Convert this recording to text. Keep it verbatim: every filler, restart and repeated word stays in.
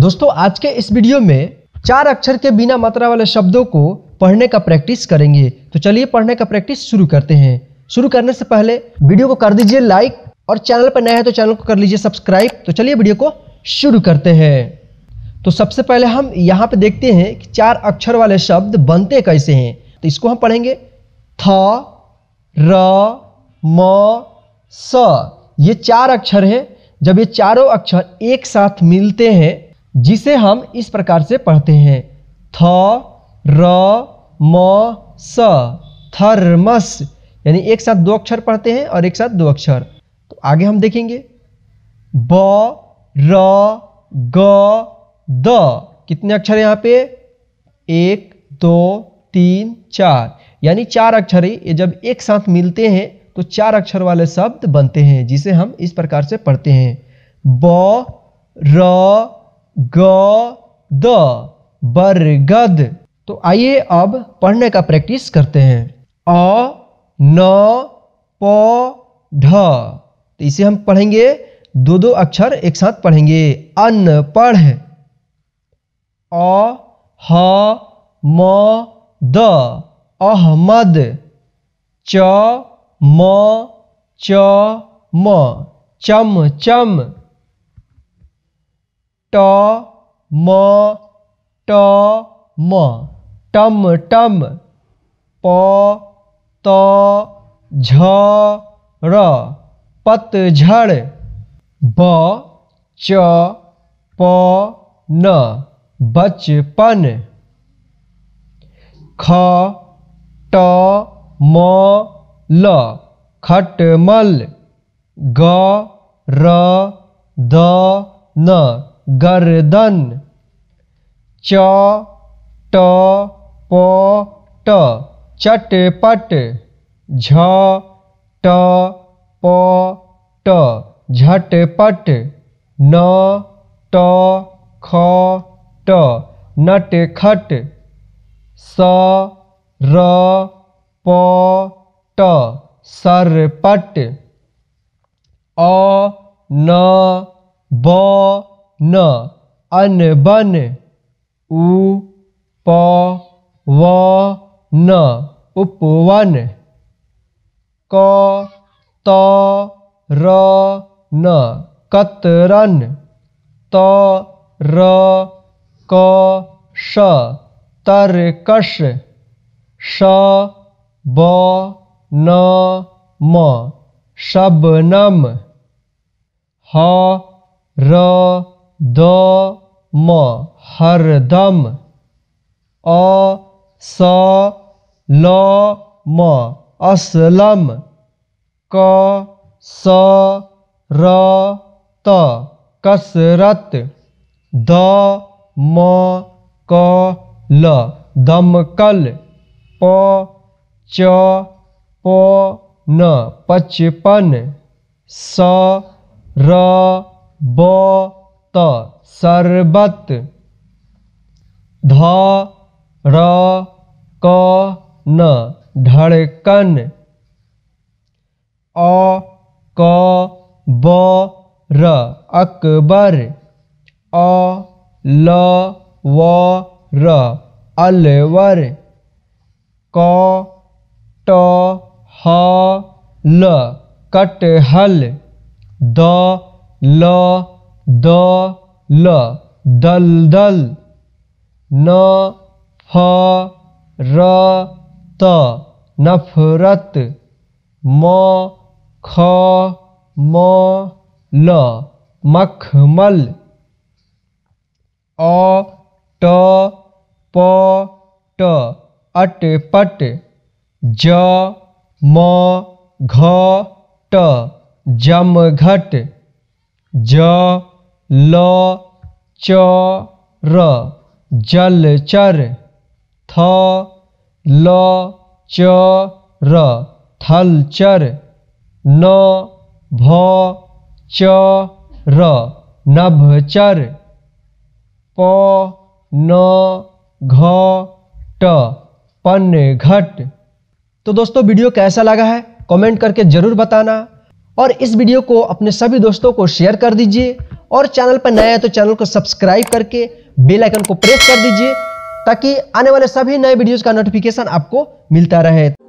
दोस्तों आज के इस वीडियो में चार अक्षर के बिना मात्रा वाले शब्दों को पढ़ने का प्रैक्टिस करेंगे। तो चलिए पढ़ने का प्रैक्टिस शुरू करते हैं। शुरू करने से पहले वीडियो को कर दीजिए लाइक और चैनल पर नया है तो चैनल को कर लीजिए सब्सक्राइब। तो चलिए वीडियो को शुरू करते हैं। तो सबसे पहले हम यहाँ पे देखते हैं कि चार अक्षर वाले शब्द बनते कैसे हैं। तो इसको हम पढ़ेंगे थ र म स। ये चार अक्षर हैं। जब ये चारों अक्षर एक साथ मिलते हैं जिसे हम इस प्रकार से पढ़ते हैं थ र म स, थर्मस। यानी एक साथ दो अक्षर पढ़ते हैं और एक साथ दो अक्षर। तो आगे हम देखेंगे ब र ग द। कितने अक्षर यहाँ पे? एक दो तीन चार, यानी चार अक्षर ही। ये जब एक साथ मिलते हैं तो चार अक्षर वाले शब्द बनते हैं जिसे हम इस प्रकार से पढ़ते हैं ब र ग द, बरगद। तो आइए अब पढ़ने का प्रैक्टिस करते हैं अ न प ढ। तो इसे हम पढ़ेंगे दो दो अक्षर एक साथ पढ़ेंगे अनपढ़। अ ह म द, अहमद। च म च म, चमचम। ट म ट म, टमटम। प त झ र, पतझड़। ब च प न, बचपन। ख ट म ल, खटमल। ग र द न, गर्दन। च ट प ट, चटपट। झ ट प ट, झटपट। न ट ख ट, नटखट। स र प ट, सरपट। अ न ब न, अनबन। उ प व न, उपवन। क त र न, कतरन। त र क श, तरकश। श ब न म, शबनम। ह र द म, हरदम। अ स ल म, असलम। क स र त, कसरत। द म क ल, दमकल। प च प न, पचपन। स र ब त, सरबत। ध र क न, धड़कन। अ क ब र, अकबर। अ ल व र, अलवर। क ट ह ल, कटहल। द ल द ल, दलदल। न फ र त, नफरत। म ख म ल, मखमल। अ ट प ट, अटपट। ज म घ ट, जमघट। ज ल च र, जलचर। थ ल च र, थलचर। न भ च र, नभचर। प न घ ट, पनघट। तो दोस्तों वीडियो कैसा लगा है कमेंट करके जरूर बताना और इस वीडियो को अपने सभी दोस्तों को शेयर कर दीजिए और चैनल पर नया है तो चैनल को सब्सक्राइब करके बेल आइकन को प्रेस कर दीजिए ताकि आने वाले सभी नए वीडियोस का नोटिफिकेशन आपको मिलता रहे।